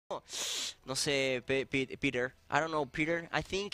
No sé, Peter. I don't know, Peter. I think...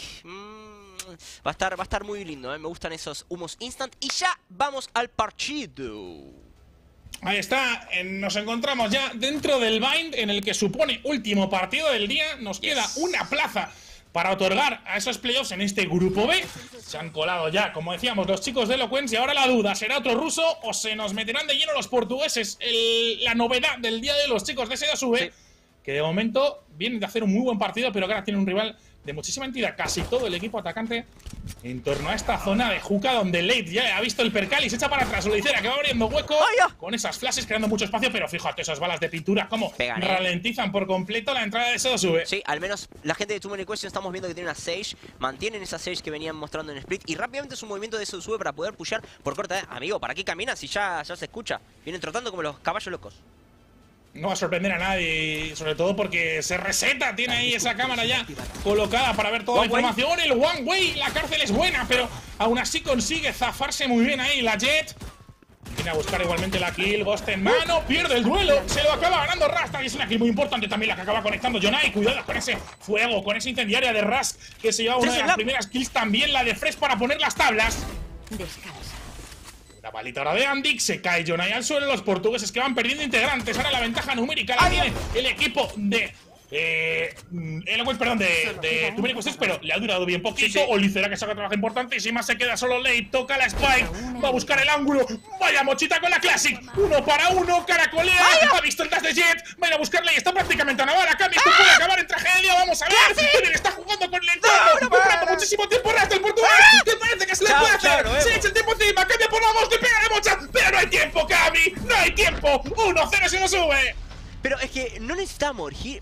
va a estar muy lindo, ¿eh? Me gustan esos humos instant. Y ya vamos al partido. Ahí está, nos encontramos ya dentro del bind en el que supone último partido del día. Nos queda una plaza para otorgar a esos playoffs en este grupo B. Se han colado ya, como decíamos, los chicos de Eloquence. Y ahora la duda, ¿será otro ruso o se nos meterán de lleno los portugueses? La novedad del día de los chicos de S2V, sí, que de momento vienen de hacer un muy buen partido, pero que ahora tienen un rival de muchísima entidad. Casi todo el equipo atacante en torno a esta zona de juca, donde Late ya ha visto el percal y se echa para atrás. Olicera que va abriendo hueco con esas flashes, creando mucho espacio, pero fíjate esas balas de pintura cómo ralentizan por completo la entrada de S2V. Sí, al menos la gente de Too Many Questions estamos viendo que tiene una Sage, mantienen esa Sage que venían mostrando en Split, y rápidamente su movimiento de S2V para poder pushear por corta. Amigo, ¿para qué caminas si ya se escucha? Vienen trotando como los caballos locos. No va a sorprender a nadie, sobre todo porque se reseta. Tiene ahí esa cámara ya colocada para ver toda la información. El One Way, la cárcel es buena, pero aún así consigue zafarse muy bien ahí la Jet. Viene a buscar igualmente la kill, Ghost en mano, pierde el duelo, se lo acaba ganando Rust. Y es una kill muy importante también la que acaba conectando Jonai. Cuidado con ese fuego, con esa incendiaria de Rust, que se lleva una de las primeras kills. También la de Fresh para poner las tablas. Descansa. La balita ahora de Andic, se cae Jonai al suelo. Los portugueses que van perdiendo integrantes. Ahora la ventaja numérica la tiene el equipo de perdón, de Too Many Questions, pero le ha durado bien poquito. Olicera que saca trabajo importantísima, se queda solo Late, toca la Spike, va a buscar el ángulo. Vaya mochita con la Classic, 1 para 1, caracolea, ha visto el dash de Jet, va a ir a buscarle y está prácticamente a Navarra. Cami, esto puede acabar en tragedia, vamos a ver. Pero está jugando con el entorno, comprando muchísimo tiempo hasta el portugués, que parece que se le puede hacer. Se echa el tiempo encima, cambia por la voz, le pega de mocha, pero no hay tiempo, Cami, no hay tiempo. 1-0 se lo sube. Pero es que no necesita morir.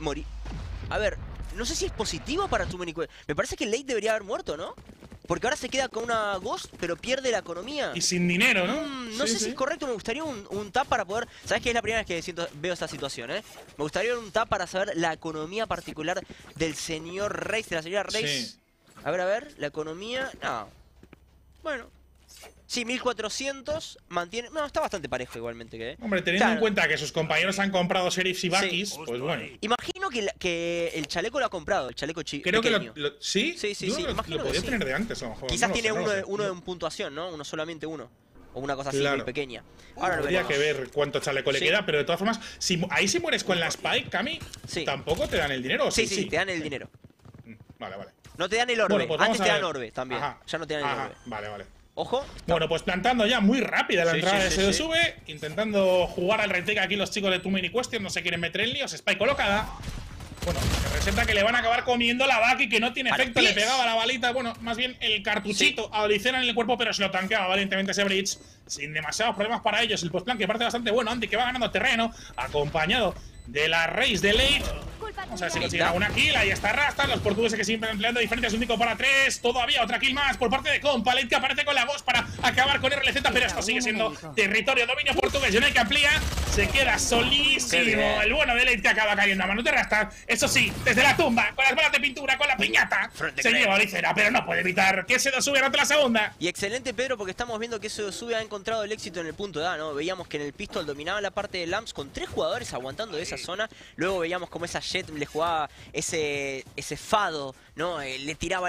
A ver, no sé si es positivo para Too Many Questions. Me parece que Late debería haber muerto, ¿no? Porque ahora se queda con una Ghost, pero pierde la economía. Y sin dinero, ¿no? No sé si es correcto, me gustaría un tap para poder... ¿Sabes qué? Es la primera vez que veo esta situación, ¿eh? Me gustaría un tap para saber la economía particular del señor Reis, de la señora Reis. Sí. A ver, la economía... No. Bueno. Sí, 1400, mantiene... No, está bastante parejo igualmente que... Hombre, teniendo en cuenta que sus compañeros han comprado Sheriffs y Bakis, pues bueno. Imagino que el chaleco lo ha comprado, el chaleco Creo pequeño. que ¿sí? Sí, Lo podía tener de antes, a lo mejor. Quizás tiene uno en puntuación, ¿no? Solamente uno. O una cosa así muy pequeña. Ahora habría que ver cuánto chaleco le queda, pero de todas formas, ahí si mueres con la Spike, Cami, tampoco te dan el dinero. Sí, te dan el dinero. Vale. No te dan el orbe, pues antes te dan orbe también. Ya no te dan el orbe. Vale. Ojo. Bueno, pues plantando ya muy rápida la entrada de S2V, intentando jugar al retake aquí los chicos de Too Many Questions, no se quieren meter en líos. Spike colocada. Bueno, se presenta que le van a acabar comiendo la Baki, que no tiene efecto, le pegaba la balita, bueno, más bien el cartuchito a Olicera en el cuerpo, pero se lo tanqueaba valientemente ese Bridge, sin demasiados problemas para ellos. El postplan que parece bastante bueno, Andy que va ganando terreno, acompañado de la Race de Late. Vamos a ver si consiguen alguna kill. Ahí está Rasta. Los portugueses que siguen empleando diferencias. Un 5 para 3. Todavía otra kill más por parte de Compa. Late que aparece con la voz para acabar con RLZ. Pero esto sigue siendo territorio, dominio portugués. Jonai que amplía. Se queda solísimo. El bueno de Late que acaba cayendo a mano de Rasta. Eso sí, desde la tumba, con las balas de pintura, con la piñata. Se lleva a Olicera, pero no puede evitar que S2V anote la segunda. Y excelente, Pedro, porque estamos viendo que S2V ha encontrado el éxito en el punto de A, ¿no? Veíamos que en el pistol dominaba la parte de Lamps con 3 jugadores aguantando de esa zona. Luego veíamos como esa Jet le jugaba ese fado, ¿no? Le tiraba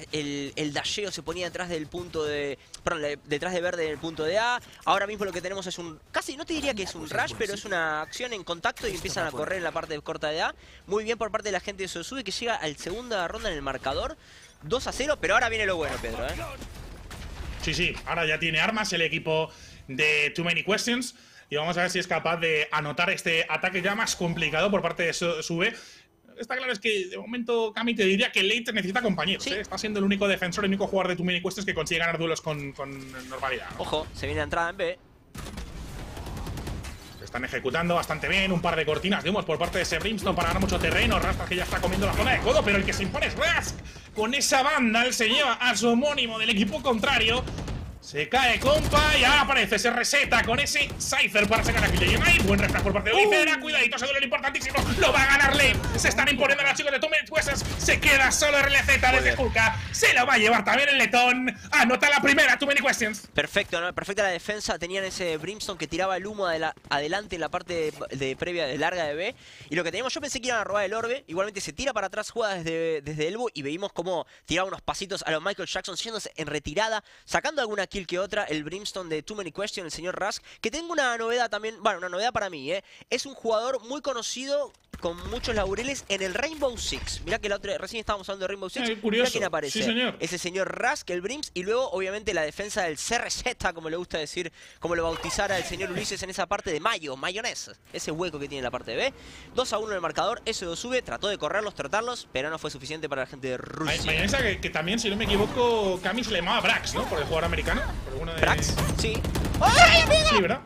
el dasheo, se ponía detrás del punto de... Perdón, detrás de verde en el punto de A. Ahora mismo lo que tenemos es casi no te diría que es un rush, pero es una acción en contacto y empiezan a correr en la parte corta de A. Muy bien por parte de la gente de S2V, que llega al segunda ronda en el marcador. 2-0, pero ahora viene lo bueno, Pedro, ¿eh? Sí, ahora ya tiene armas el equipo de Too Many Questions. Y vamos a ver si es capaz de anotar este ataque ya más complicado por parte de S2V. Está claro, es que de momento, Cami, te diría que Late necesita compañeros. Está siendo el único defensor, el único jugador de Too Many Questions que consigue ganar duelos con normalidad. Ojo, se viene la entrada en B. Se están ejecutando bastante bien. Un par de cortinas de humos por parte de ese Brimstone para ganar mucho terreno. Rask que ya está comiendo la zona de codo, pero el que se impone es Rask. Con esa banda, él se lleva a su homónimo del equipo contrario. Se cae, compa, y ahora aparece, se reseta con ese Cypher para sacar a Kill de Yemai. Buen refrag por parte de Ulicera, cuidadito, ese duelo importantísimo. Lo va a ganar Late. Se están imponiendo los chicos de 2 Minute Questions. Se queda solo RLZ desde Juka. Se lo va a llevar también el letón. Anota la primera 2 Minute Questions. Perfecto, ¿no? Perfecta la defensa. Tenían ese Brimstone que tiraba el humo adelante en la parte de previa de larga de B. Y lo que teníamos, yo pensé que iban a robar el orbe. Igualmente se tira para atrás, juega desde Elbow. Y veíamos cómo tiraba unos pasitos a los Michael Jackson, yéndose en retirada, sacando alguna kill que otra. El Brimstone de Too Many Questions, el señor Rusk. Que tengo una novedad también, bueno, una novedad para mí, ¿eh? Es un jugador muy conocido, con muchos laureles en el Rainbow Six. Mirá que recién estábamos hablando de Rainbow Six. Curioso. Mirá quién aparece. Sí, señor. Ese señor Rusk, el Brims. Y luego, obviamente, la defensa del CRZ, como le gusta decir, como lo bautizara el señor Ulises en esa parte de mayonesa. Ese hueco que tiene en la parte de B. 2-1 en el marcador. S2 sube, trató de correrlos, tratarlos, pero no fue suficiente para la gente de Rusia. Mayonesa que también, si no me equivoco, Cami se le llamaba Brax, ¿no? Por el jugador americano. Por alguno de... ¿Brax? Sí. ¡Ay, amiga! Sí, ¿verdad?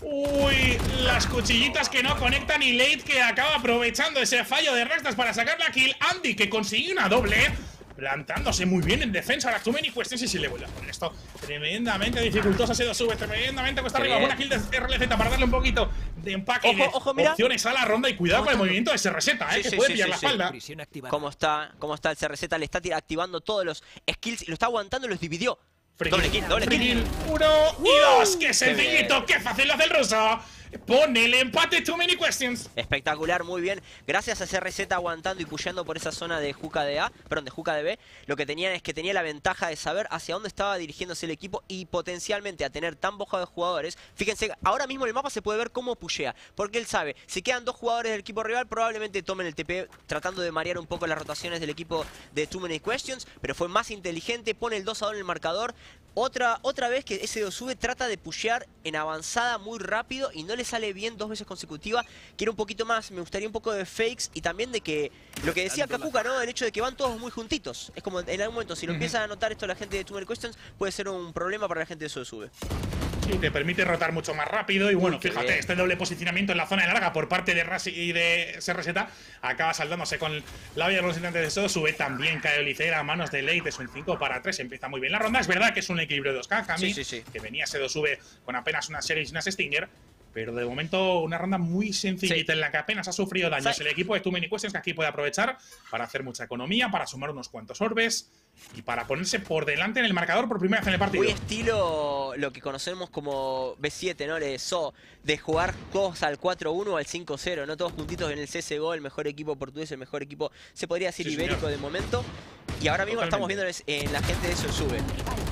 Uy, las cuchillitas que no conectan y Late que acaba aprovechando ese fallo de Rastas para sacar la kill. Andy que consigue una doble, plantándose muy bien en defensa. Las Too Many Questions y si le vuelve a poner esto tremendamente dificultosa. Se sube tremendamente cuesta arriba. Buena kill de RLZ para darle un poquito de empaque. Ojo, mira. Opciones a la ronda y cuidado con el movimiento de SRZ, que puede pillar la espalda. ¿Cómo está el CRZ? Le está activando todos los skills y lo está aguantando y los dividió. Doble kill. 1 y 2. ¡Qué sencillito! ¡Qué fácil lo hace el ruso! Pone el empate. Too Many Questions. Espectacular, muy bien. Gracias a CRZ aguantando y pusheando por esa zona de Juka de A, perdón, de Juka de B. Lo que tenían es que tenía la ventaja de saber hacia dónde estaba dirigiéndose el equipo y potencialmente a tener tan bajo de jugadores. Fíjense, ahora mismo en el mapa se puede ver cómo pushea, porque él sabe, si quedan 2 jugadores del equipo rival, probablemente tomen el TP tratando de marear un poco las rotaciones del equipo de Too Many Questions, pero fue más inteligente, pone el 2-2 en el marcador. Otra vez que S2 sube, trata de pushear en avanzada muy rápido y no le sale bien 2 veces consecutivas. Quiero un poquito más, me gustaría un poco de fakes y también de que, lo que decía Kakuka, ¿no? El hecho de que van todos muy juntitos. Es como en algún momento, si lo empieza a notar esto la gente de Too Many Questions, puede ser un problema para la gente de S2 sube. Sí, te permite rotar mucho más rápido y bueno, fíjate, este doble posicionamiento en la zona de larga por parte de Ras y de SRZ acaba saldándose con la vía de los intentantes de S2 sube. También cae Olicera a manos de Late, es un 5-3, empieza muy bien la ronda. Es verdad que es un equilibrio de 2K, Cami, que venía S2 sube con apenas una serie y unas Stinger. Pero de momento una ronda muy sencillita en la que apenas ha sufrido daños el equipo de Too Many Questions, que aquí puede aprovechar para hacer mucha economía, para sumar unos cuantos orbes y para ponerse por delante en el marcador por primera vez en el partido. Muy estilo lo que conocemos como B7, ¿no? De jugar todos al 4-1 o al 5-0, ¿no? Todos juntitos en el CSGO, el mejor equipo portugués, el mejor equipo, se podría decir, ibérico de momento. Y ahora mismo estamos viendo en la gente de eso sube.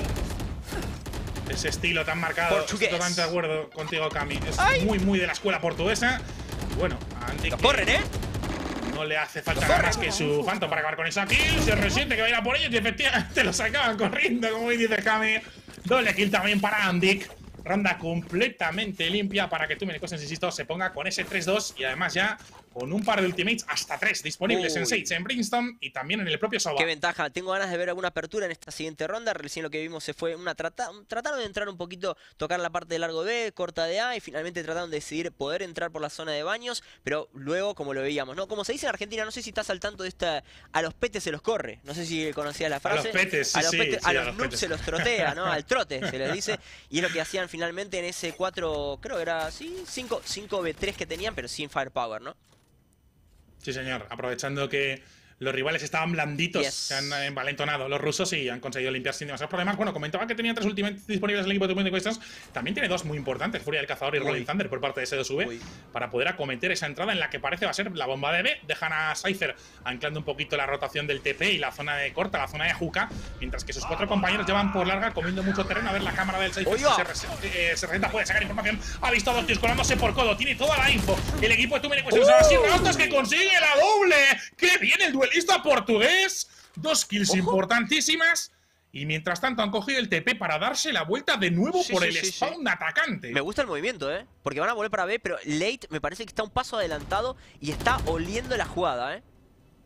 Ese estilo tan marcado, estoy totalmente de acuerdo contigo, Cami. Es muy de la escuela portuguesa. Bueno, Andy corren, no le hace falta nada más que su Phantom para acabar con esa kill. Se resiente que va a ir a por ellos y efectivamente los acaban corriendo, como dice Cami. Doble kill también para Andy. Ronda completamente limpia para que Too Many Questions, insisto, se ponga con ese 3-2 y además ya con un par de ultimates, hasta 3 disponibles en Sage, en Brimstone y también en el propio Sova. Qué ventaja. Tengo ganas de ver alguna apertura en esta siguiente ronda. Recién lo que vimos se fue trataron de entrar un poquito, tocar la parte de largo B, corta de A y finalmente trataron de decidir poder entrar por la zona de baños, pero luego, como lo veíamos, ¿no? Como se dice en Argentina, no sé si estás al tanto de esta, a los petes se los corre. No sé si conocías la frase. A los petes, a los noobs se los trotea, ¿no? Al trote se les dice. Y es lo que hacían finalmente en ese 4, creo que era así, 5v3 que tenían, pero sin firepower, ¿no? Sí, señor. Aprovechando que los rivales estaban blanditos, se han envalentonado los rusos y han conseguido limpiar sin demasiados problemas. Bueno, comentaba que tenía 3 ultimates disponibles en el equipo de Too Many Questions. También tiene 2 muy importantes, Furia del Cazador y Rolling Thunder por parte de S2V, para poder acometer esa entrada en la que parece va a ser la bomba de B. Dejan a Cypher anclando un poquito la rotación del TP y la zona de corta, la zona de Juka, mientras que sus 4 compañeros llevan por larga comiendo mucho terreno. A ver la cámara del Cypher, SRZ puede sacar información. Ha visto a 2 tíos colándose por codo, tiene toda la info. El equipo de Too Many Questions ahora 7 altos que consigue la doble. ¡Qué bien el duelista portugués! 2 kills importantísimas. Y mientras tanto han cogido el TP para darse la vuelta de nuevo por el spawn atacante. Me gusta el movimiento, porque van a volver para B, pero Late me parece que está un paso adelantado y está oliendo la jugada,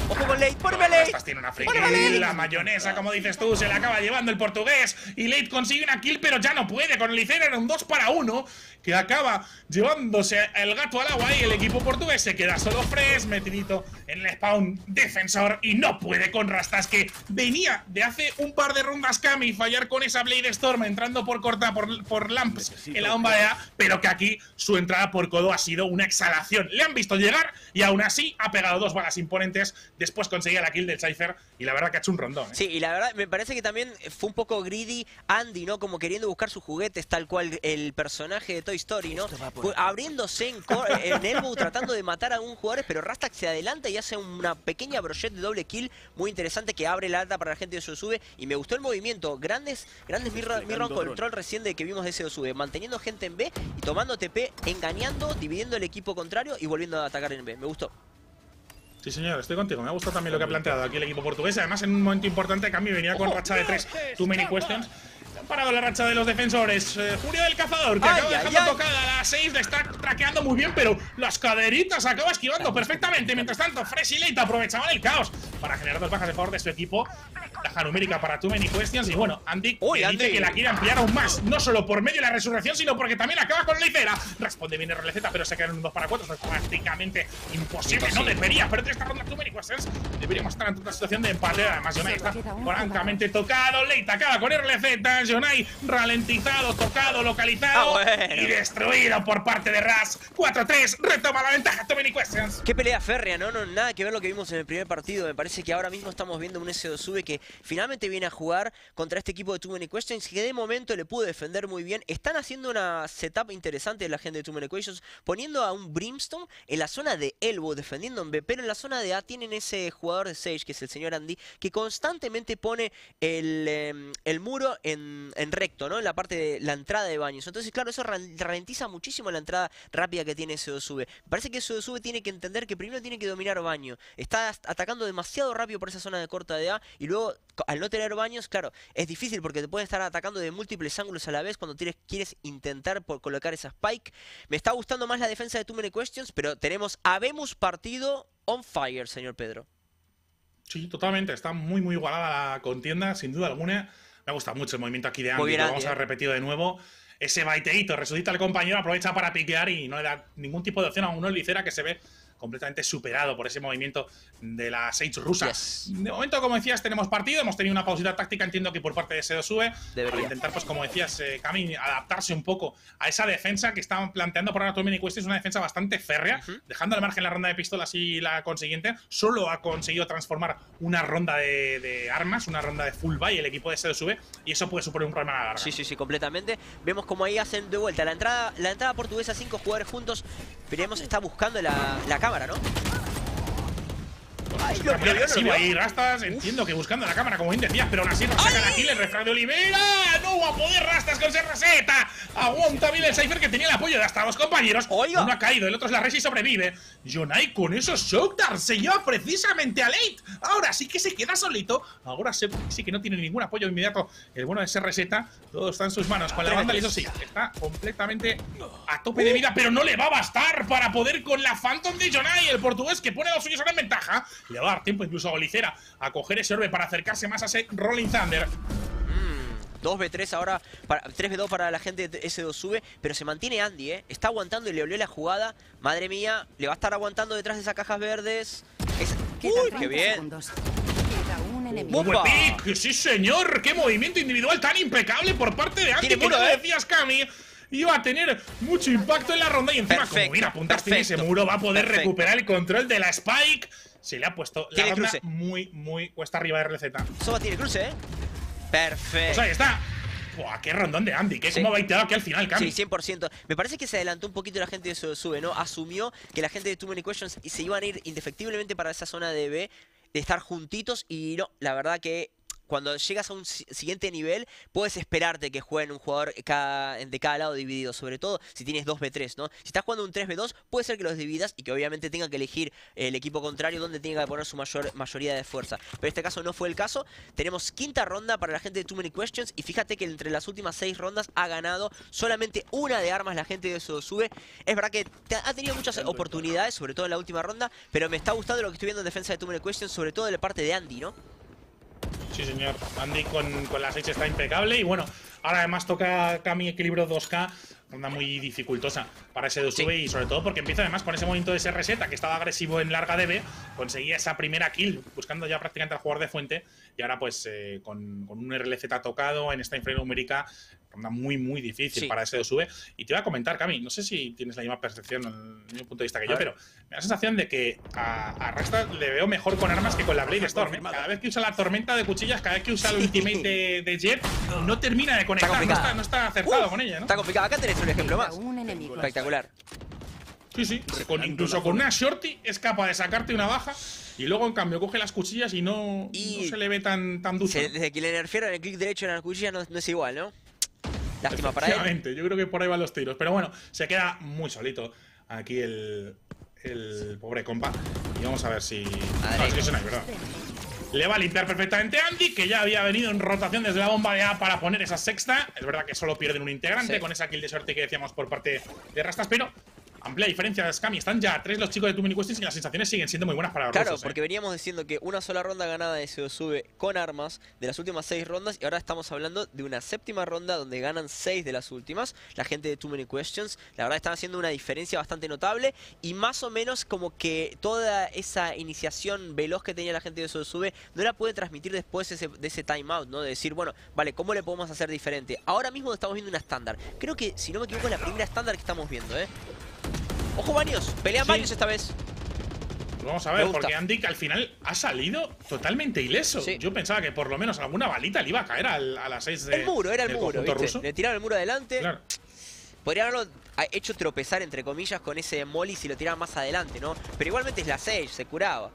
Ojo con Late, ponme a Late. Rastas tiene una free kill, la mayonesa, como dices tú, se la acaba llevando el portugués. Y Late consigue una kill, pero ya no puede. Con el Icera era un 2 para 1 que acaba llevándose el gato al agua. Y el equipo portugués se queda solo fresh, metidito en el spawn defensor. Y no puede con Rastas, que venía de hace un par de rondas Kami fallar con esa Blade Storm entrando por corta por Lamps en la bomba de A, pero que aquí su entrada por codo ha sido una exhalación. Le han visto llegar y aún así ha pegado 2 balas imponentes. Después conseguía la kill del Cypher y la verdad que ha hecho un rondón, ¿eh? Sí, y la verdad me parece que también fue un poco greedy Andy, ¿no? Como queriendo buscar sus juguetes, tal cual el personaje de Toy Story, ¿no? Abriéndose en elbow, tratando de matar a algún jugador, pero Rastak se adelanta y hace una pequeña brochette de doble kill muy interesante que abre la alta para la gente de Sube. Y me gustó el movimiento, grandes mirror control recién de que vimos de ese Sube, manteniendo gente en B y tomando TP, engañando, dividiendo el equipo contrario y volviendo a atacar en B. Me gustó. Sí, señor, estoy contigo. Me ha gustado también lo que ha planteado aquí el equipo portugués. Además, en un momento importante, Kami venía con racha de 3 Too Many Questions. Han parado la racha de los defensores. Julio del Cazador, que acaba dejando tocada la 6, le está traqueando muy bien, pero las caderitas acaba esquivando perfectamente. Mientras tanto, Fresh y Late aprovechaban el caos para generar 2 bajas a favor de su equipo. Ventaja numérica para Too Many Questions. Y bueno, Andy dice que la quiere ampliar aún más, no solo por medio de la resurrección, sino porque también acaba con la Icera. Responde bien RLZ, pero se queda en un 2 para 4. Eso es prácticamente imposible. No debería perder esta ronda Too Many Questions. Deberíamos estar en una situación de empate. Además, Jonai está francamente tocado. Late acaba con RLZ. Jonai ralentizado, tocado, localizado y destruido por parte de Ras. 4-3, retoma la ventaja Too Many Questions. Qué pelea férrea, ¿no? Nada que ver lo que vimos en el primer partido. Me parece que ahora mismo estamos viendo un S2V que finalmente viene a jugar contra este equipo de Too Many Questions, que de momento le pudo defender muy bien. Están haciendo una setup interesante de la gente de Too Many Questions, poniendo a un Brimstone en la zona de elbow, defendiendo en B, pero en la zona de A tienen ese jugador de Sage, que es el señor Andy, que constantemente pone el muro en recto, ¿no? En la parte de la entrada de baños. Entonces, claro, eso ralentiza muchísimo la entrada rápida que tiene S2V. Me parece que S2V tiene que entender que primero tiene que dominar baño. Está atacando demasiado rápido por esa zona de corta de A y luego, al no tener baños, claro, es difícil porque te pueden estar atacando de múltiples ángulos a la vez cuando quieres intentar colocar esa spike. Me está gustando más la defensa de Too Many Questions, pero habemos partido on fire, señor Pedro. Sí, totalmente. Está muy igualada la contienda, sin duda alguna. Me gusta mucho el movimiento aquí de Andy, lo vamos a repetir de nuevo. Ese baiteíto, resucita el compañero, aprovecha para piquear y no le da ningún tipo de opción a uno Licera, que se ve completamente superado por ese movimiento de la Sage rusa. De momento, como decías, tenemos partido. Hemos tenido una pausita táctica, entiendo que por parte de S2V, para intentar, pues como decías, Kami, adaptarse un poco a esa defensa que estaban planteando por ahora Too Many Questions. Una defensa bastante férrea, dejando al margen la ronda de pistolas y la consiguiente. Solo ha conseguido transformar una ronda de armas, una ronda de full buy el equipo de S2V, y eso puede suponer un problema a la larga. Sí, completamente. Vemos como ahí hacen de vuelta la entrada portuguesa, 5 jugadores juntos. Veremos, está buscando la cámara, ¿no? Ay, lo ahí, Rastas, entiendo que buscando la cámara, como bien decías, pero aún así no sacan aquí el refrag de Olivera. No va a poder Rastas con Serraseta. Aguanta bien el Cypher, que tenía el apoyo de hasta 2 compañeros. Oiga. Uno ha caído, el otro es la Res y sobrevive. Jonai con esos Shock Darts se lleva precisamente a Late. Ahora sí que se queda solito. Ahora sí que no tiene ningún apoyo inmediato. El bueno de Serraseta, todo está en sus manos. Con la banda, eso sí, está completamente a tope de vida, pero no le va a bastar para poder con la Phantom de Jonai, el portugués, que pone a los suyos ahora en ventaja. Le va a dar tiempo incluso a Olicera a coger ese orbe para acercarse más a ese Rolling Thunder. 2v3 ahora, 3v2 para la gente de S2V, pero se mantiene Andy, ¿eh? Está aguantando y le olió la jugada. Madre mía, le va a estar aguantando detrás de esas cajas verdes. ¡Uy, qué bien! ¡Buen pick! ¡Sí, señor! ¡Qué movimiento individual tan impecable por parte de Andy! Como decías, Kami, iba a tener mucho impacto en la ronda y encima, como bien apuntaste en ese muro, va a poder recuperar el control de la Spike. Se le ha puesto la ronda muy cuesta arriba de RLZ. Soba tiene cruce, ¿eh? Perfecto. Pues ahí está. Buah, qué rondón de Andy, que como baiteado aquí al final, Kami. Sí, 100%. Me parece que se adelantó un poquito la gente de Sube, ¿no? Asumió que la gente de Too Many Questions se iban a ir indefectiblemente para esa zona de B, de estar juntitos, y no, la verdad que cuando llegas a un siguiente nivel, puedes esperarte que jueguen un jugador de cada lado dividido, sobre todo si tienes 2v3, ¿no? Si estás jugando un 3v2, puede ser que los dividas y que obviamente tenga que elegir el equipo contrario donde tenga que poner su mayoría de fuerza. Pero en este caso no fue el caso. Tenemos quinta ronda para la gente de Too Many Questions y fíjate que entre las últimas 6 rondas ha ganado solamente una de armas la gente de SoDoSube. Es verdad que ha tenido muchas oportunidades, sobre todo en la última ronda, pero me está gustando lo que estoy viendo en defensa de Too Many Questions, sobre todo de la parte de Andy, ¿no? Sí, señor. Andy con la 6 está impecable. Y bueno, ahora además toca Kami equilibrio 2K. Ronda muy dificultosa para SoDoSube y sobre todo porque empieza además con ese movimiento de SRZ que estaba agresivo en larga DB. Conseguía esa primera kill buscando ya prácticamente al jugador de fuente. Y ahora pues con un RLZ tocado en esta inferior numérica. Ronda muy difícil para SoDoSube. Y te iba a comentar, Kami, no sé si tienes la misma percepción el mismo punto de vista que yo, pero me da la sensación de que a Rasta le veo mejor con armas que con la Blade Storm. Cada vez que usa la tormenta de cuchillas, cada vez que usa el ultimate de Jet, no termina de conectar, no está acertado con ella, ¿no? Está complicado. Acá tenés un ejemplo más. Espectacular. Sí. Incluso con una shorty es capaz de sacarte una baja y luego en cambio coge las cuchillas y no se le ve tan dulce. Desde que le nerfearon el clic derecho en la cuchilla no es igual, ¿no? Lástima para él. Yo creo que por ahí van los tiros. Pero bueno, se queda muy solito aquí el pobre compa. Y vamos a ver si… No, es que es una verdad. Le va a limpiar perfectamente a Andy, que ya había venido en rotación desde la bomba de A para poner esa sexta. Es verdad que solo pierden un integrante con esa kill de suerte que decíamos por parte de Rastas, pero… amplia diferencia de Scami. Están ya 3 los chicos de Too Many Questions y las sensaciones siguen siendo muy buenas para los rusos. Claro, porque veníamos diciendo que una sola ronda ganada de SoDoSube con armas de las últimas 6 rondas y ahora estamos hablando de una séptima ronda donde ganan 6 de las últimas. La gente de Too Many Questions, la verdad, están haciendo una diferencia bastante notable y más o menos como que toda esa iniciación veloz que tenía la gente de SoDoSube no la puede transmitir después de ese timeout, ¿no? De decir, bueno, vale, ¿cómo le podemos hacer diferente? Ahora mismo estamos viendo una estándar. Creo que, si no me equivoco, es la primera estándar que estamos viendo, ¿eh? Ojo, Baños, pelean Baños esta vez. Vamos a ver, porque Andy al final ha salido totalmente ileso. Sí. Yo pensaba que por lo menos alguna balita le iba a caer a las 6 de… El muro, era el muro, ¿viste? Ruso. Le tiraron el muro adelante. Claro. Podría haberlo hecho tropezar, entre comillas, con ese molly si lo tiraban más adelante, ¿no? Pero igualmente es la 6, se curaba.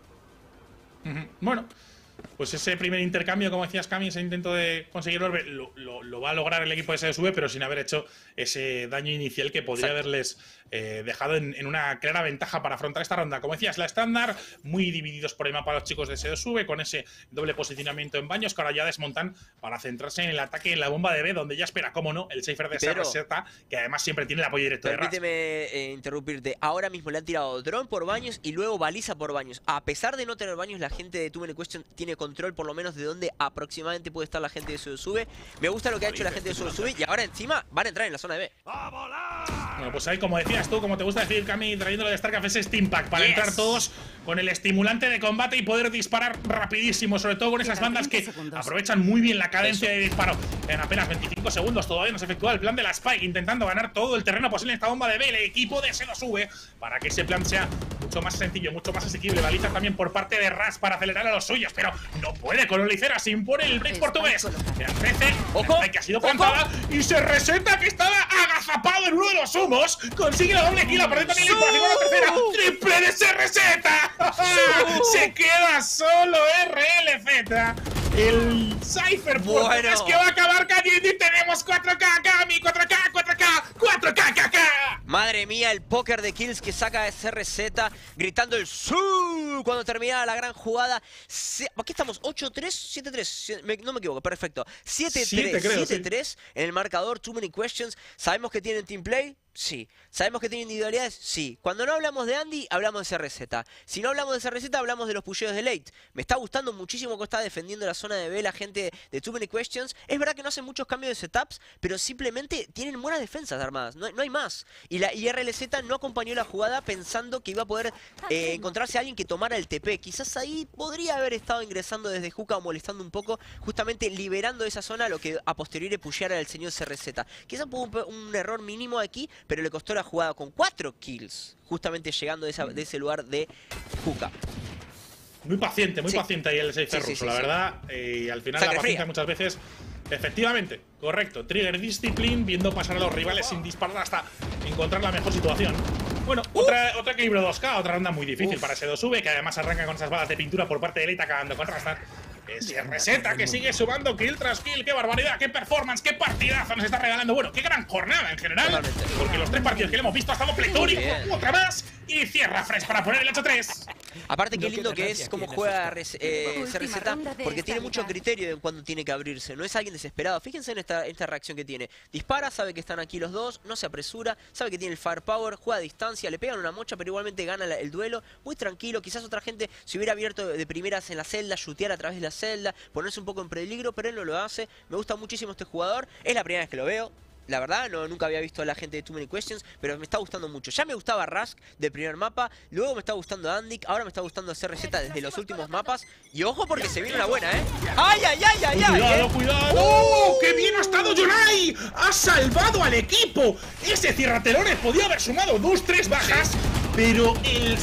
Bueno, pues ese primer intercambio, como decías, Kami, ese intento de conseguir orbe, lo va a lograr el equipo de SoDoSube, pero sin haber hecho ese daño inicial que podría haberles dejado en una clara ventaja para afrontar esta ronda. Como decías, la estándar, muy divididos por el mapa los chicos de SoDoSube, con ese doble posicionamiento en Baños, que ahora ya desmontan para centrarse en el ataque en la bomba de B, donde ya espera, cómo no, el Cypher de SRZ, que además siempre tiene el apoyo directo de Ras. Permíteme interrumpirte. Ahora mismo le han tirado dron por Baños y luego baliza por Baños. A pesar de no tener Baños, la gente de Too Many Questions tiene control por lo menos de dónde aproximadamente puede estar la gente de SoDoSube. Me gusta lo que ha hecho la gente de SoDoSube y ahora encima van a entrar en la zona de B. Bueno, pues ahí, como decías tú, como te gusta decir, Kami, trayéndolo de StarCraft, ese Steam Pack para entrar todos con el estimulante de combate y poder disparar rapidísimo, sobre todo con esas bandas que aprovechan muy bien la cadencia de disparo. En apenas 25 segundos todavía no se efectúa el plan de la Spike, intentando ganar todo el terreno posible en esta bomba de B, el equipo de SoDoSube, para que ese plan sea mucho más sencillo, mucho más asequible. Baliza también por parte de Ras para acelerar a los suyos, pero no puede con Olicera, se impone el break portugués. Quedan 13, ¡ojo! que ha sido plantada y se reseta, que estaba agazapado en uno de los humos. Consigue la doble kill, aparece también la impulación con la tercera. ¡Triple de SRZ! Se queda solo RLZ. El Cypher portugués que va a acabar cayendo y tenemos 4K, Kami, 4K, 4K, 4K, KK. Madre mía, el póker de kills que saca SRZ, gritando el SU cuando termina la gran jugada. Aquí estamos, 8-3, 7-3, no me equivoco, perfecto. 7-3, 7-3 en el marcador, Too Many Questions. ¿Sabemos que tienen team play? Sí. ¿Sabemos que tiene individualidades? Sí. Cuando no hablamos de Andy, hablamos de SRZ. Si no hablamos de SRZ, hablamos de los pusheos de late. Me está gustando muchísimo cómo está defendiendo la zona de B la gente de Too Many Questions. Es verdad que no hacen muchos cambios de setups, pero simplemente tienen buenas defensas armadas. No hay más. Y RLZ no acompañó la jugada pensando que iba a poder encontrarse a alguien que tomara el TP. Quizás ahí podría haber estado ingresando desde Hookah o molestando un poco, justamente liberando esa zona, lo que a posteriori pusheara al señor SRZ. Quizás hubo un error mínimo aquí, pero le costó la jugada con 4 kills, justamente llegando de ese lugar de Hookah. Muy paciente ahí el Cypher ruso, la verdad. Y al final la paciencia muchas veces… Efectivamente, correcto. Trigger Discipline, viendo pasar a los rivales sin disparar hasta encontrar la mejor situación. Bueno, otra equilibrio 2K, otra ronda muy difícil para SoDoSube, que además arranca con esas balas de pintura por parte de Elite, acabando con Rastar. Receta que sigue sumando kill tras kill. ¡Qué barbaridad! ¡Qué performance! ¡Qué partidazo nos está regalando! Bueno, qué gran jornada en general. Totalmente. Porque los 3 partidos que le hemos visto ha estado pletórico. Otra más. Y cierra Fresh para poner el 8-3. Aparte, qué lindo que es cómo juega CRZ, porque tiene mucho criterio de cuándo tiene que abrirse. No es alguien desesperado. Fíjense en esta reacción que tiene. Dispara, sabe que están aquí los dos, no se apresura, sabe que tiene el firepower, juega a distancia, le pegan una mocha, pero igualmente gana el duelo. Muy tranquilo. Quizás otra gente se hubiera abierto de primeras en la celda, shootear a través de la celda, ponerse un poco en peligro, pero él no lo hace. Me gusta muchísimo este jugador. Es la primera vez que lo veo. La verdad, nunca había visto a la gente de Too Many Questions, pero me está gustando mucho. Ya me gustaba Rask del primer mapa, luego me está gustando Andic, ahora me está gustando CRZ desde los últimos mapas. Y ojo porque se viene una buena, ¿eh? ¡Ay, ay, ay, ay, ay! ¡Cuidado, cuidado! ¡Oh! ¡Qué bien ha estado Jonai! ¡Ha salvado al equipo! Ese cierratelones podía haber sumado 2-3 bajas, pero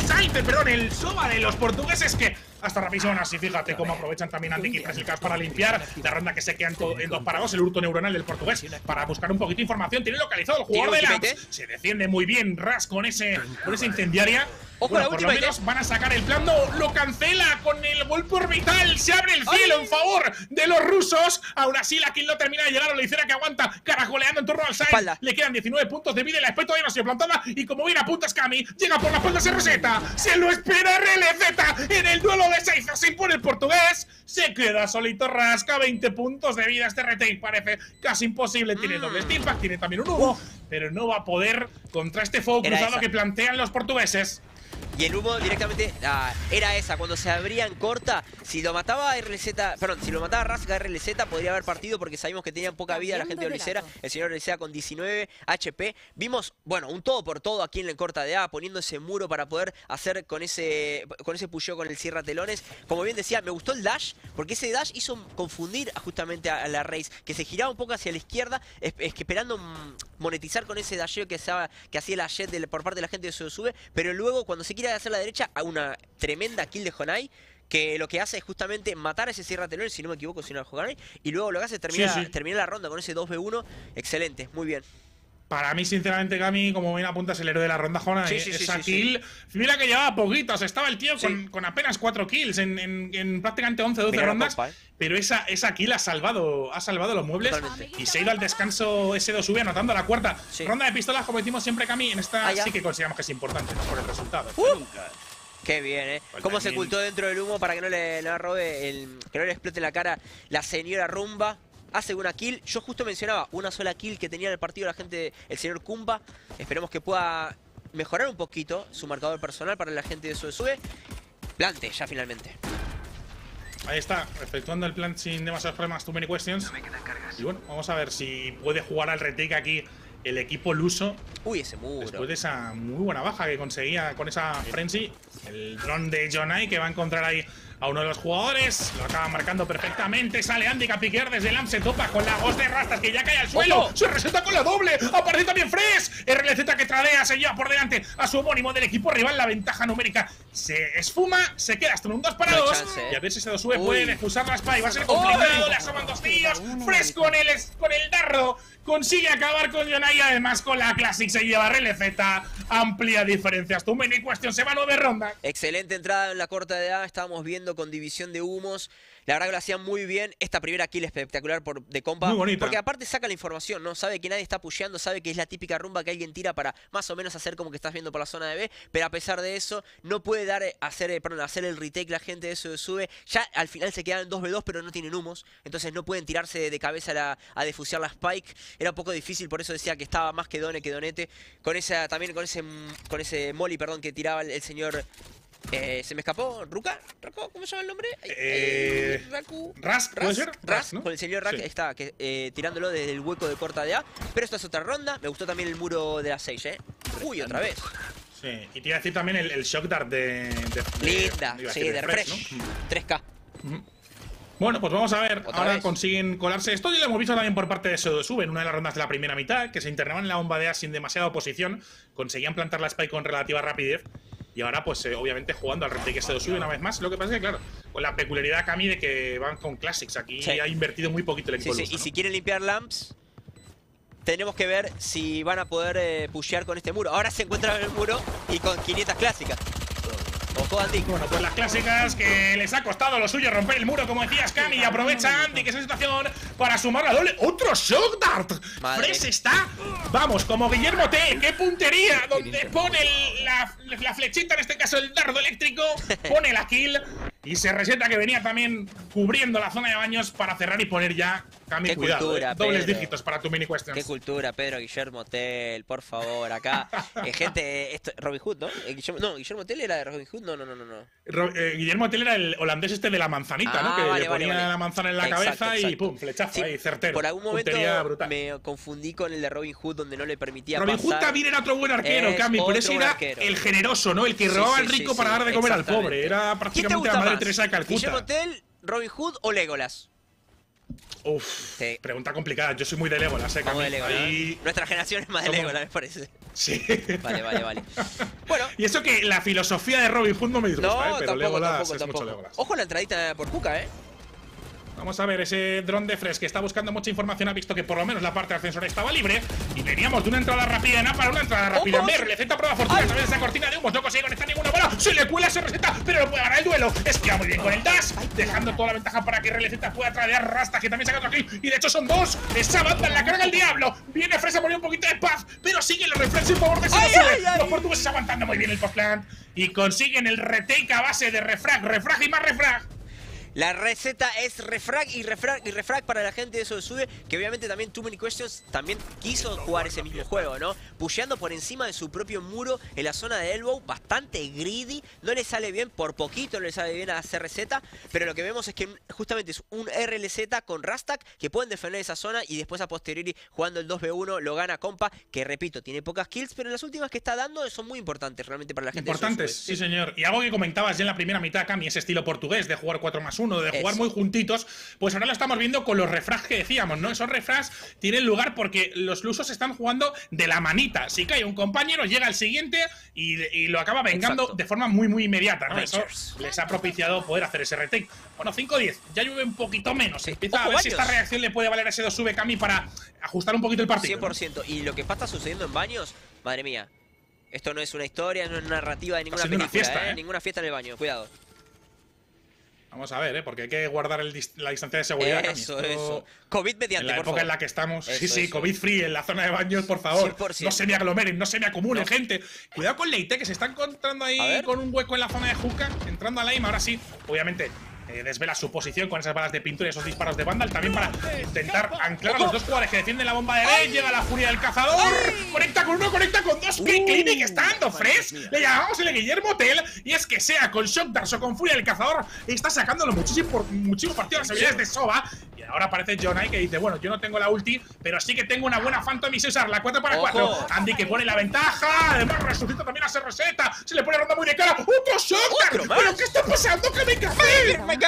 el Soba de los portugueses que... Hasta rapidísimo, así fíjate cómo aprovechan también Andic y Presilcas para limpiar la ronda que se queda en 2 para 2, el hurto neuronal del portugués, para buscar un poquito de información. Tiene localizado el jugador de Lamps. Se defiende muy bien Ras con esa incendiaria. Ojo, bueno, la por lo última, menos van a sacar el plan. No, lo cancela con el golpe orbital. Se abre el cielo en favor de los rusos. Aún así, la kill no termina de llegar. Olicera que aguanta, carajoleando en torno al side. Le quedan 19 puntos de vida y la SP todavía no ha sido plantada. Y como bien apunta Scami, llega por la espalda CRZ. Se lo espera RLZ en el duelo de 6 así por el portugués. Se queda solito Rasca, 20 puntos de vida. Este retake parece casi imposible. Tiene doble steelpack, tiene también un humo, pero no va a poder contra este fuego cruzado que plantean los portugueses. Y el humo directamente era esa, cuando se abría en corta. Si lo mataba si lo mataba Rask a RLZ podría haber partido porque sabíamos que tenían poca vida la gente de Olicera. El señor Olicera con 19 HP. Vimos, bueno, un todo por todo aquí en la corta de A, poniendo ese muro para poder hacer con ese pusheo con el cierratelones. Como bien decía, me gustó el dash, porque ese dash hizo confundir justamente a la Raze, que se giraba un poco hacia la izquierda, esperando monetizar con ese dasheo que hacía la Jet por parte de la gente de Sube, pero luego cuando se quiere hacer la derecha a una tremenda kill de Jonai, que lo que hace es justamente matar a ese cierratelones, si no me equivoco, si no Jonai, y luego lo que hace es terminar la ronda con ese 2v1. Excelente, muy bien. Para mí, sinceramente, Gami, como bien apuntas, el héroe de la ronda Jonai, esa kill. Mira que llevaba poquitos, estaba el tío con apenas 4 kills en prácticamente 11-12 rondas. Pero esa kill ha salvado los muebles. Totalmente. Y se ha ido al descanso S2V anotando la cuarta ronda de pistolas, como decimos siempre, Gami. En esta sí que consideramos que es importante, ¿no? Por el resultado. Qué bien, Cómo se ocultó dentro del humo para que no le robe, que no le explote la cara la señora Rumba. Hace una kill. Yo justo mencionaba una sola kill que tenía en el partido la gente, el señor Kumba. Esperemos que pueda mejorar un poquito su marcador personal para la gente de Sube. Plante ya finalmente. Ahí está, efectuando el plan sin demasiados problemas. Too Many Questions. Y bueno, vamos a ver si puede jugar al retake aquí el equipo luso. Uy, ese muro. Después de esa muy buena baja que conseguía con esa Frenzy. El dron de Jonai que va a encontrar ahí a uno de los jugadores. Lo acaba marcando perfectamente. Sale Andic a piquear desde Lamp. Se topa con la Ghost de Rastas que ya cae al suelo. Se reseta con la doble. Aparece también Fresh. RLZ que tradea. Se lleva por delante a su homónimo del equipo rival. La ventaja numérica se esfuma. Se queda hasta un 2 para 2. Y a ver si se sube. Puede expulsar la Spy. Va a ser complicado. Le asoman 2 tíos. Fresh con el dardo. Consigue acabar con Jonai y además con la Classic se lleva RLZ. Amplia diferencias. Too Many Questions se va a 9 rondas. Excelente entrada en la corta de A. Estábamos viendo con división de humos. La verdad que lo hacían muy bien. Esta primera kill espectacular de compa. Muy bonita. Porque aparte saca la información, ¿no? Sabe que nadie está pusheando, sabe que es la típica rumba que alguien tira para más o menos hacer como que estás viendo por la zona de B. Pero a pesar de eso, no puede hacer el retake la gente de eso de Sube. Ya al final se quedan en 2v2, pero no tienen humos. Entonces no pueden tirarse de cabeza a defusear la Spike. Era un poco difícil, por eso decía que estaba más que Done que Donete. Con ese molly, perdón, que tiraba el señor... se me escapó, ¿Ruka? ¿Cómo se llama el nombre? Rask, ¿puede ser? Rask, ¿no? Con el señor Rask está tirándolo desde el hueco de corta de A. Pero esta es otra ronda. Me gustó también el muro de la 6, Uy, otra vez. Sí, y te iba a decir también el shock dart de linda, de refresh, ¿no? 3K. Bueno, pues vamos a ver. Ahora consiguen colarse. Esto ya lo hemos visto también por parte de Sube en una de las rondas de la primera mitad, que se internaban en la bomba de A sin demasiada oposición. Conseguían plantar la Spike con relativa rapidez. Y ahora, pues, obviamente, jugando al retake Sube una vez más. Lo que pasa es que, claro, con la peculiaridad, Cami, de que van con Classics. Aquí ha invertido muy poquito el equipo. Y si quieren limpiar Lamps, tenemos que ver si van a poder pushear con este muro. Ahora se encuentran en el muro y con 500 clásicas. Ojo, Andy. Bueno, pues las clásicas que les ha costado lo suyo romper el muro, como decías, Cami, y aprovecha Andy que esa situación para sumar la doble. ¡Otro Shock Dart! Fresh está, vamos, como Guillermo T. ¡Qué puntería! Donde pone la flechita, en este caso el dardo eléctrico, pone la kill y se reseta, que venía también cubriendo la zona de baños para cerrar y poner ya, Cami, cuidado, cultura, dobles Pedro. dígitos para tu mini questions. Qué cultura, Pedro. Guillermo Tell, por favor, acá. Gente, Robin Hood, ¿no? Guillermo Tell era de Robin Hood. No. Guillermo Tell era el holandés este de la manzanita, ¿no? Que le ponía la manzana en la cabeza y pum, flechazo sí, ahí, certero. Por algún momento me confundí con el de Robin Hood, donde no le permitía Robin pasar. Hood también era otro buen arquero, Cami, pero ese era el generoso, ¿no? El que robaba al rico para dar de comer al pobre. Era prácticamente la Madre Teresa de Calcuta. ¿Guillermo Tell, Robin Hood o Legolas? Uf, pregunta complicada. Yo soy muy de Legolas, Cami. Vamos de Legolas. Nuestra generación es más de Legolas, me parece. Sí. Vale. Bueno. Y eso que la filosofía de Robin Hood no me disgusta, pero Legolas es mucho Legolas. Ojo a la entradita por Juca, Vamos a ver, ese dron de Fresh que está buscando mucha información ha visto que por lo menos la parte de ascensor estaba libre. Y veníamos de una entrada rápida en A para una entrada rápida en B. Receta prueba fortuna a través de esa cortina de humos. No consigue conectar ninguna bola. Se le cuela, se receta, pero no puede ganar el duelo. Esquiva muy bien con el dash, dejando toda la ventaja para que Receta pueda tradear Rasta, que también saca otro kill. Y de hecho son dos. Esa banda en la carga el diablo. Viene Fresh a poner un poquito de paz, pero siguen los reflexos en favor de ese. Los portugueses aguantando muy bien el postplant. Y consiguen el retake a base de refrag y más refrag. La receta es refrag para la gente de eso de Sube, que obviamente también Too Many Questions también quiso jugar ese mismo juego, ¿no? Pusheando por encima de su propio muro en la zona de Elbow, bastante greedy, no le sale bien, por poquito no le sale bien a CRZ, pero lo que vemos es que justamente es un RLZ con Rastak que pueden defender esa zona y después a posteriori jugando el 2v1 lo gana Compa, que repito, tiene pocas kills, pero las últimas que está dando son muy importantes realmente para la gente. Importantes, sí señor. Y algo que comentabas ya en la primera mitad, Cami, ese estilo portugués de jugar 4+1, de jugar muy juntitos, pues ahora lo estamos viendo con los refrags que decíamos, ¿no? Esos refrags tienen lugar porque los lusos están jugando de la manita. Si cae un compañero, llega el siguiente y lo acaba vengando de forma muy inmediata, ¿no? Eso les ha propiciado poder hacer ese retake. Bueno, 5-10, ya llueve un poquito menos. Empieza a ver si esta reacción le puede valer a ese 2V, Cami, para ajustar un poquito el partido. 100%. ¿No? Y lo que está sucediendo en baños, madre mía. Esto no es una historia, no es una narrativa de ninguna película, fiesta, ninguna fiesta en el baño, cuidado. Vamos a ver, porque hay que guardar la distancia de seguridad. Eso. COVID mediante, en la época en la que estamos. Sí, COVID free en la zona de baños, por favor. 100%. No se me aglomeren, no se me acumulen, gente. Cuidado con Leite, que se está encontrando ahí con un hueco en la zona de Juca, entrando a la aim. Ahora sí, obviamente, desvela su posición con esas balas de pintura y esos disparos de Vandal. También para intentar anclar a los dos jugadores que defienden la bomba de B. Llega la furia del cazador. Conecta con uno, conecta con dos. ¡Qué clinic está dando Fresh! Le llamamos el Guillermo Tell. Y es que sea con Shock Dart o con furia del cazador, está sacándolo muchísimo partido las habilidades de Soba. Y ahora aparece Jonai que dice, bueno, yo no tengo la ulti, pero sí que tengo una buena Phantom y sé usar la 4x4. Andy que pone la ventaja. Además resucita también a CRZ. Se le pone ronda muy de cara. ¡Otro Shock Dart! ¿Pero qué está pasando? ¿Qué me café?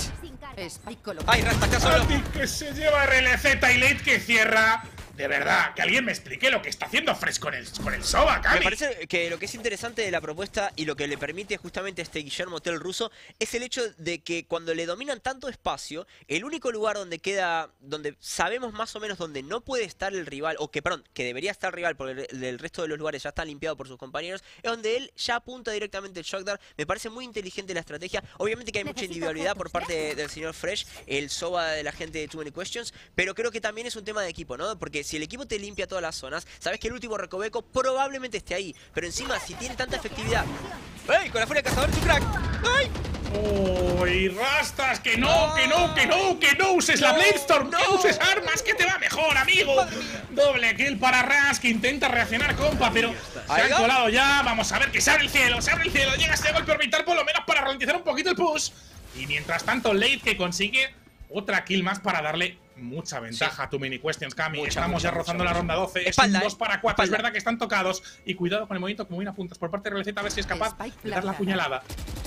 ¡Ay, Rasta, está solo! Andy que se lleva RLZ y Late que cierra. De verdad, que alguien me explique lo que está haciendo Fresh con el Soba, Cami. Me parece que lo que es interesante de la propuesta y lo que le permite justamente a este Guillermo Tell ruso es el hecho de que cuando le dominan tanto espacio, el único lugar donde donde sabemos más o menos donde no puede estar el rival, o que, perdón, que debería estar el rival porque el resto de los lugares ya está limpiado por sus compañeros, es donde él ya apunta directamente el Shock Dart. Me parece muy inteligente la estrategia. Obviamente que hay mucha individualidad por parte del señor Fresh, el Soba de la gente de Too Many Questions, pero creo que también es un tema de equipo, ¿no? Porque si el equipo te limpia todas las zonas, sabes que el último recoveco probablemente esté ahí. Pero encima, si tiene tanta efectividad... ¡Ey! Con la furia del cazador es un crack. ¡Ay! ¡Uy, Rastas! ¡Que no uses la Bladestorm! ¡Que uses armas! ¡Que te va mejor, amigo! Doble kill para Ras, que intenta reaccionar, Compa, pero se han colado ya. Vamos a ver que se abre el cielo, Llega este golpe orbital por lo menos para ralentizar un poquito el push. Y mientras tanto, Late que consigue otra kill más para darle mucha ventaja a Too Many Questions, Cami. Estamos ya rozando la ronda 12. Espalda, es un 2-4. Es verdad que están tocados. Y cuidado con el movimiento, como bien apuntas por parte de RLZ, a ver si es capaz de dar la puñalada.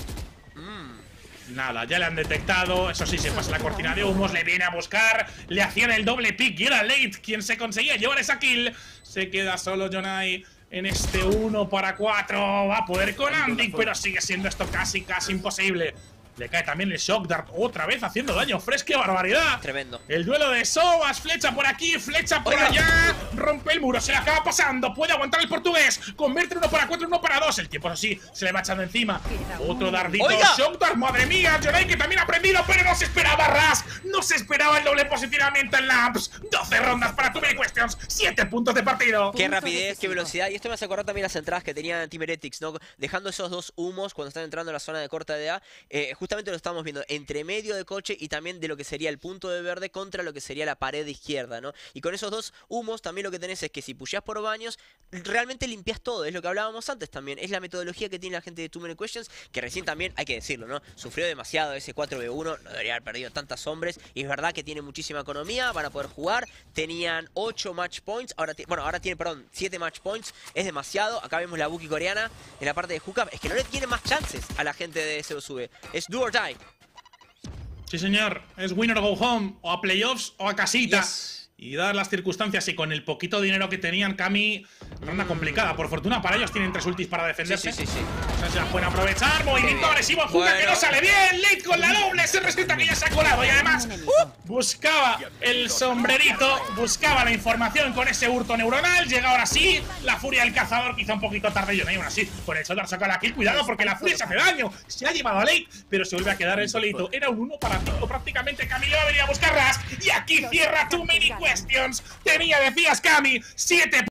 Nada, ya le han detectado. Eso sí, se pasa la cortina de humos. Le viene a buscar. Le hacían el doble pick y era Late quien se conseguía llevar esa kill. Se queda solo Jonai en este 1-4. Va a poder con Andy, pero sigue siendo esto casi imposible. Le cae también el Shock Dart otra vez haciendo daño. Fresh, ¡qué barbaridad! Tremendo. El duelo de Sobas, flecha por aquí, flecha por allá. rompe el muro, se le acaba pasando, puede aguantar el portugués, convierte 1 para 4, 1 para 2. El tiempo, así, se le va echando encima. Otro dardito, Shockdart, madre mía, Yonai que también ha aprendido, pero no se esperaba Ras, no se esperaba el doble posicionamiento en Lamps. 12 rondas para Too Many Questions, 7 puntos de partido. Qué rapidez, qué velocidad. Y esto me hace acordar también las entradas que tenía Team Heretics, ¿no? Dejando esos dos humos cuando están entrando a la zona de corta edad. Justamente lo estamos viendo entre medio de coche y también de lo que sería el punto de verde contra lo que sería la pared de izquierda, ¿no? Y con esos dos humos también lo que tenés es que si pusheás por baños, realmente limpias todo. Es lo que hablábamos antes también. Es la metodología que tiene la gente de Too Many Questions, que recién también, hay que decirlo, ¿no? Sufrió demasiado ese 4v1, no debería haber perdido tantas hombres. Y es verdad que tiene muchísima economía, van a poder jugar. Tenían 8 match points, ahora tiene, perdón, 7 match points. Es demasiado. Acá vemos la Buki coreana en la parte de hookup. Es que no le tiene más chances a la gente de SOSV. Es do or die. Sí, señor. Es winner go home, o a playoffs o a casita. Yes. Y dadas las circunstancias y con el poquito dinero que tenían, Kami, ronda complicada. Por fortuna para ellos tienen 3 ultis para defenderse. Sí. O sea, se las pueden aprovechar. Movimiento agresivo, Juca que no sale bien. Late con la doble, se resulta que ya se ha colado. Y además, buscaba el sombrerito, buscaba la información con ese hurto neuronal. Llega ahora sí, la furia del cazador, quizá un poquito tarde. Y aún así, con el Shockdart saca la kill. Cuidado porque la furia se hace daño. Se ha llevado a Late, pero se vuelve a quedar el solito. Era un 1 para 5 prácticamente. Kami le va a venir a buscar Ras. Y aquí cierra Too Many Questions. Tenía, decías, Kami, 7